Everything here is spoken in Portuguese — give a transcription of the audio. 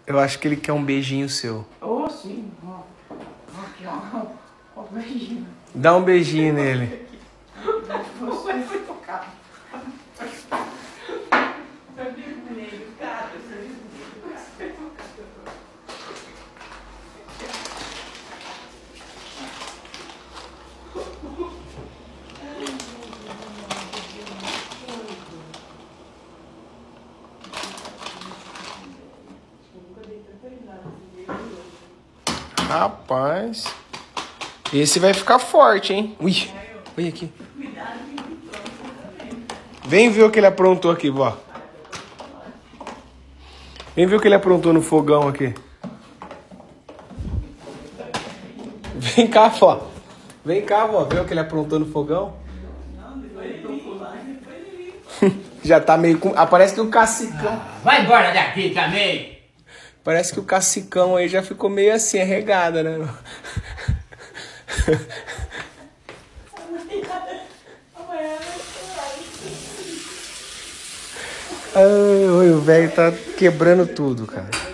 Eu acho que ele quer um beijinho seu. Oh, sim. Ó, aqui, ó. Ó, beijinho. Dá um beijinho nele. Você foi tocado. Rapaz. Esse vai ficar forte, hein? Ui, olha aqui. Vem ver o que ele aprontou aqui, vó. Vem ver o que ele aprontou no fogão aqui. Vem cá, vó. Vem cá, vó. Vê o que ele aprontou no fogão. Já tá meio com... Ah, parece que o cacicão... Vai embora daqui também. Parece que o cacicão aí já ficou meio assim, arregada, né? Ai, o velho tá quebrando tudo, cara.